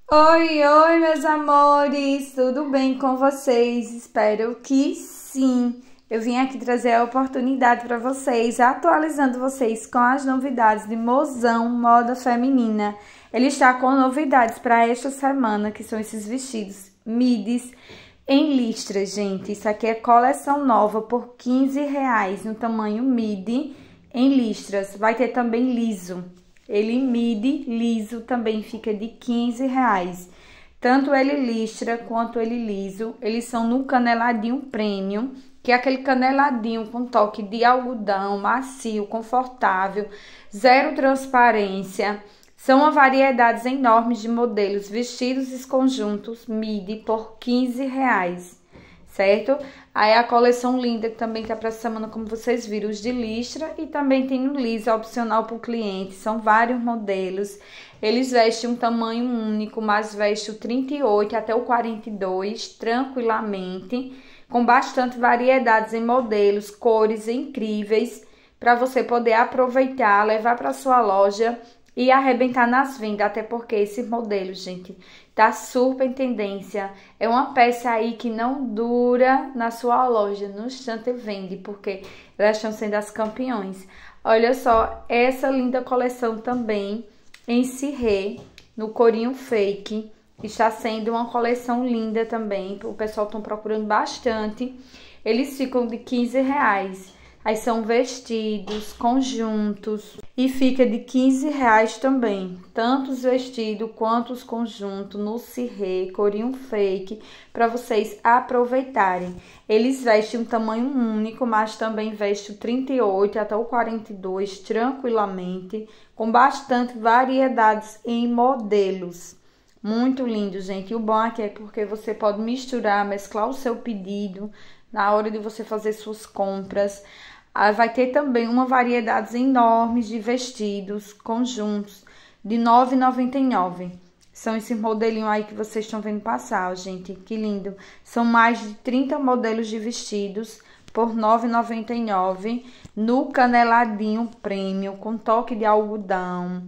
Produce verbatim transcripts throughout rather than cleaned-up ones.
Oi, oi, meus amores, tudo bem com vocês? Espero que sim. Eu vim aqui trazer a oportunidade para vocês, atualizando vocês com as novidades de Mozão Moda Feminina. Ele está com novidades para esta semana, que são esses vestidos midis em listras, gente. Isso aqui é coleção nova por quinze reais, no tamanho midi em listras. Vai ter também liso. Ele midi liso também fica de quinze reais. Tanto ele listra quanto ele liso, eles são no caneladinho premium, que é aquele caneladinho com toque de algodão, macio, confortável, zero transparência. São uma variedades enormes de modelos, vestidos e conjuntos midi por quinze reais, certo? Aí a coleção linda que também tá para essa semana, como vocês viram, os de listra, e também tem o liso opcional para o cliente. São vários modelos. Eles vestem um tamanho único, mas vestem o trinta e oito até o quarenta e dois tranquilamente, com bastante variedades em modelos, cores incríveis para você poder aproveitar, levar para sua loja e arrebentar nas vendas, até porque esse modelo, gente, tá super em tendência. É uma peça aí que não dura na sua loja, no instante vende, porque elas estão sendo as campeões. Olha só, essa linda coleção também em cirrê, no corinho fake, está sendo uma coleção linda também. O pessoal está procurando bastante. Eles ficam de quinze reais. Aí são vestidos, conjuntos, e fica de quinze reais também. Tanto os vestidos quanto os conjuntos no cirrê, corinho fake, para vocês aproveitarem. Eles vestem um tamanho único, mas também vestem o trinta e oito até o quarenta e dois tranquilamente, com bastante variedades em modelos. Muito lindo, gente. E o bom aqui é porque você pode misturar, mesclar o seu pedido na hora de você fazer suas compras. Vai ter também uma variedade enorme de vestidos, conjuntos, de nove reais e noventa e nove centavos. São esses modelinhos aí que vocês estão vendo passar, gente. Que lindo. São mais de trinta modelos de vestidos por nove reais e noventa e nove centavos. No caneladinho premium, com toque de algodão.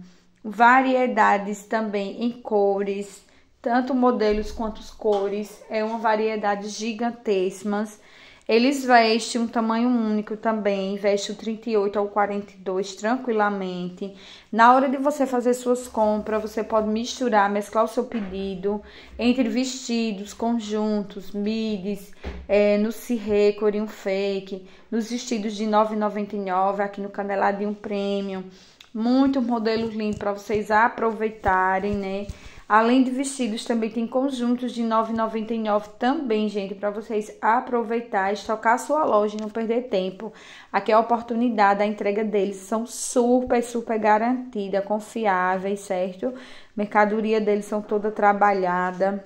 Variedades também em cores, tanto modelos quanto cores. É uma variedade gigantesca. Eles vestem um tamanho único também, veste o trinta e oito ao quarenta e dois tranquilamente. Na hora de você fazer suas compras, você pode misturar, mesclar o seu pedido entre vestidos, conjuntos, midis, é, no cirrê, corinho fake, nos vestidos de nove reais e noventa e nove centavos, aqui no caneladinho premium. Muitos modelos lindos para vocês aproveitarem, né? Além de vestidos, também tem conjuntos de nove reais e noventa e nove centavos também, gente, para vocês aproveitar, estocar a sua loja e não perder tempo. Aqui é a oportunidade, a entrega deles são super, super garantida, confiáveis, certo? Mercadoria deles são toda trabalhada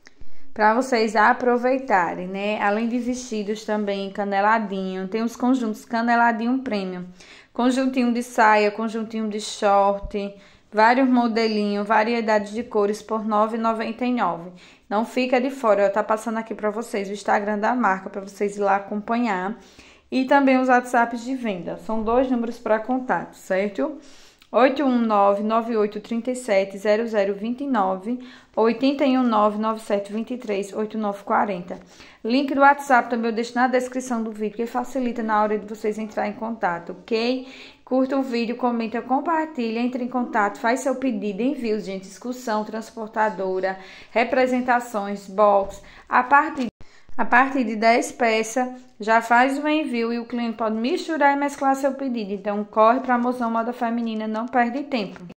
para vocês aproveitarem, né? Além de vestidos também, caneladinho, tem os conjuntos caneladinho premium, conjuntinho de saia, conjuntinho de short, vários modelinhos, variedades de cores por nove reais e noventa e nove centavos. Não fica de fora, tá passando aqui para vocês o Instagram da marca, para vocês ir lá acompanhar. E também os WhatsApps de venda. São dois números para contato, certo? oito um nove, nove oito três sete, zero zero dois nove ou oito um nove, nove sete dois três, oito nove quatro zero. Link do WhatsApp também eu deixo na descrição do vídeo, que facilita na hora de vocês entrar em contato, ok? Curta o vídeo, comenta, compartilha, entre em contato, faz seu pedido, envios, gente, excursão, transportadora, representações, box, a partir A partir de dez peças, já faz o envio e o cliente pode misturar e mesclar seu pedido. Então, corre para a Mozão Moda Feminina, não perde tempo.